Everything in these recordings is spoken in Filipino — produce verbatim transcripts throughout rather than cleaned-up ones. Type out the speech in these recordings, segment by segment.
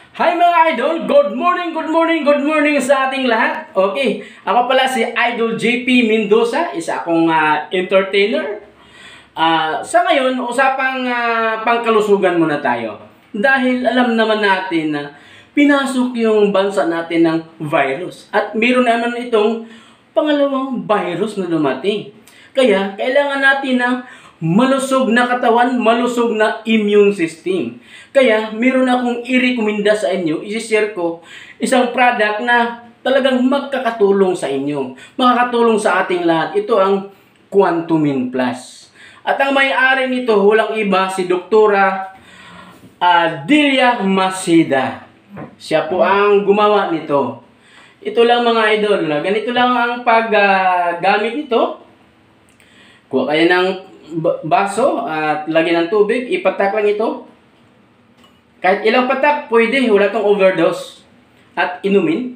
Hi mga idol! Good morning, good morning, good morning sa ating lahat. Okay, ako pala si Idol J P Mendoza, isa akong uh, entertainer. Uh, sa ngayon, usapang uh, pangkalusugan muna tayo. Dahil alam naman natin na pinasok yung bansa natin ng virus. At meron naman itong pangalawang virus na dumating. Kaya, kailangan natin ng malusog na katawan, malusog na immune system. Kaya, meron akong i-recommenda sa inyo, i-share ko isang product na talagang magkakatulong sa inyo. Makakatulong sa ating lahat. Ito ang Quantumin Plus. At ang may-ari nito, walang iba, si Doktora uh, Delia Masida. Siya po ang gumawa nito. Ito lang mga idol, ganito lang ang paggamit uh, nito. Kuha kayo ng baso at lagyan ng tubig, ipatak lang ito. Kahit ilang patak, pwede, wala tong overdose. At inumin.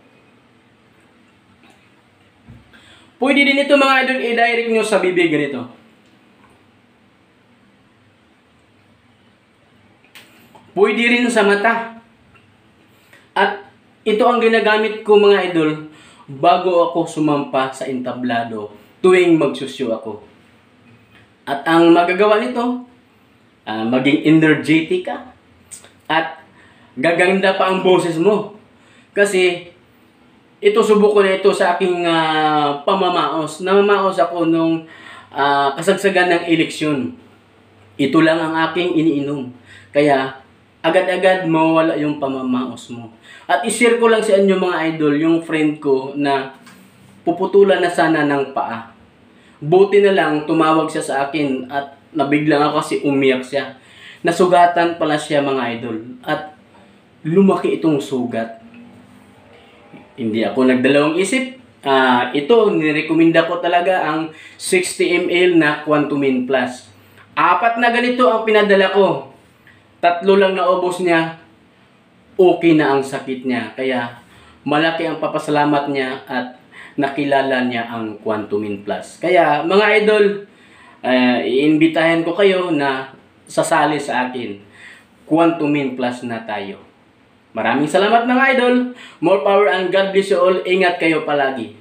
Pwede din ito mga idol, i-direct nyo sa bibig ganito. Pwede rin sa mata. At ito ang ginagamit ko mga idol bago ako sumampa sa entablado tuwing magsusyo ako. At ang magagawa nito, uh, maging energetic ka. At gaganda pa ang boses mo. Kasi ito subok ko na ito sa aking uh, pamamaos. Namamaos ako nung uh, kasagsagan ng eleksyon. Ito lang ang aking iniinom. Kaya agad-agad mawala yung pamamaos mo. At ishare ko lang sa inyo mga idol, yung friend ko na puputulan na sana ng paa. Buti na lang tumawag siya sa akin at nabiglang ako kasi umiyak siya. Nasugatan pala siya mga idol at lumaki itong sugat. Hindi ako nagdalawang isip. Uh, ito, nirekomenda ko talaga ang sixty milliliters na Quantumin Plus. Apat na ganito ang pinadala ko. Tatlo lang na ubos niya. Okay na ang sakit niya. Kaya malaki ang papasalamat niya at nakilala niya ang Quantumin Plus. Kaya mga idol, uh, iimbitahin ko kayo na sasali sa akin. Quantumin Plus na tayo. Maraming salamat mga idol. More power and God bless you all. Ingat kayo palagi.